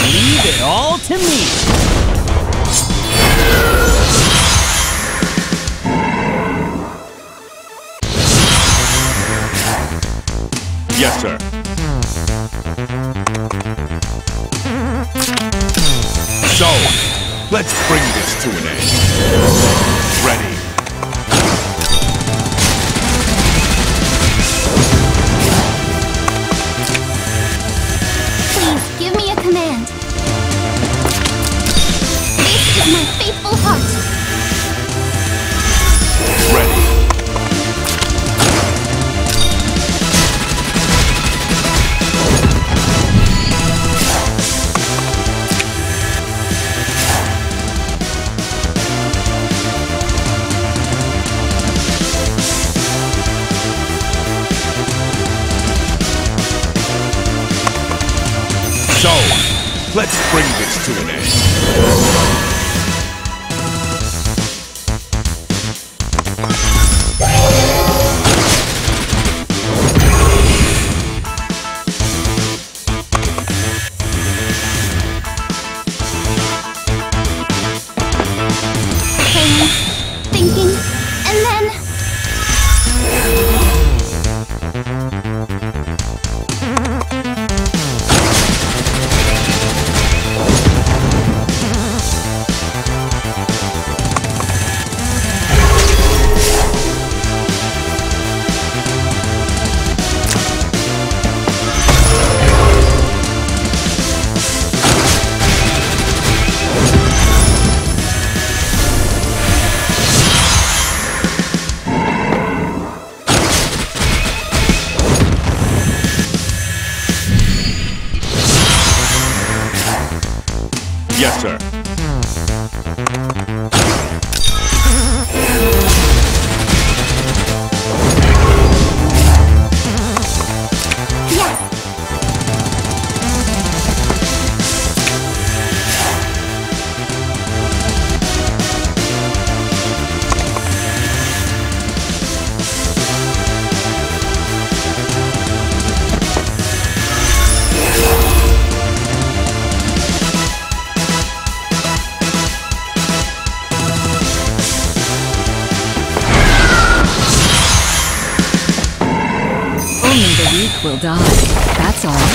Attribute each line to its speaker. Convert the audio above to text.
Speaker 1: Leave it all to me.
Speaker 2: Yes, sir. So, let's bring this to an end. Ready.
Speaker 3: Please, give me a command. This is my faithful heart.
Speaker 2: Ready. So, let's bring this to an end.
Speaker 3: Praying, thinking, and then...
Speaker 2: Yes, sir.
Speaker 3: Yes!
Speaker 4: Only the weak will die. That's all.